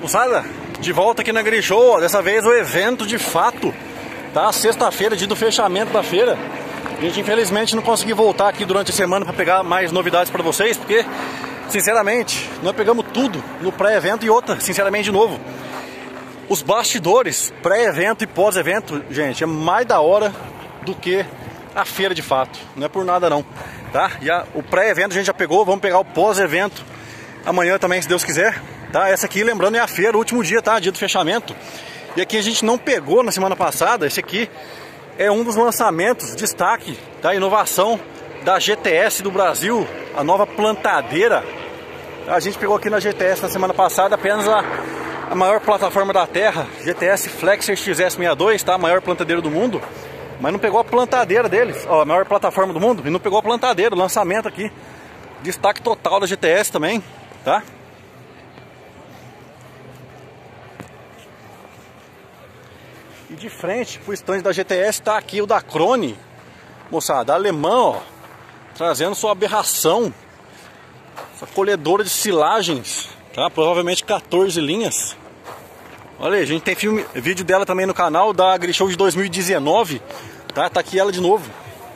Moçada, de volta aqui na Grishow, dessa vez o evento de fato, tá? Sexta-feira, dia do fechamento da feira. A gente infelizmente não conseguiu voltar aqui durante a semana para pegar mais novidades para vocês, porque, sinceramente, nós pegamos tudo no pré-evento e outra, sinceramente, de novo. Os bastidores, pré-evento e pós-evento, gente, é mais da hora do que a feira de fato. Não é por nada não, tá? O pré-evento a gente já pegou, vamos pegar o pós-evento amanhã também, se Deus quiser. Tá, essa aqui, lembrando, é a feira, o último dia, tá? Dia do fechamento. E aqui a gente não pegou na semana passada. Esse aqui é um dos lançamentos, destaque, da inovação da GTS do Brasil, a nova plantadeira. A gente pegou aqui na GTS na semana passada apenas a maior plataforma da Terra, GTS Flexer XS62, tá? A maior plantadeira do mundo. Mas não pegou a plantadeira deles, ó, a maior plataforma do mundo, e não pegou a plantadeira, o lançamento aqui. Destaque total da GTS também, tá? E de frente pro estande da GTS tá aqui o da Krone, moçada, alemão, ó, trazendo sua aberração, essa colhedora de silagens, tá? Provavelmente 14 linhas. Olha aí, a gente tem vídeo dela também no canal da Grishow de 2019, tá? Tá aqui ela de novo.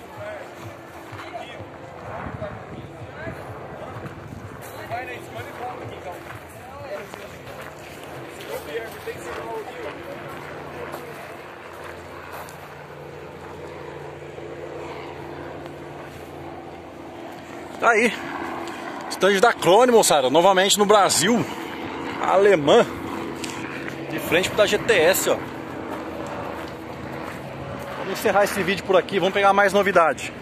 Tá aí, estande da Krone, moçada, novamente no Brasil, alemã, de frente da GTS, ó. Vamos encerrar esse vídeo por aqui, vamos pegar mais novidade.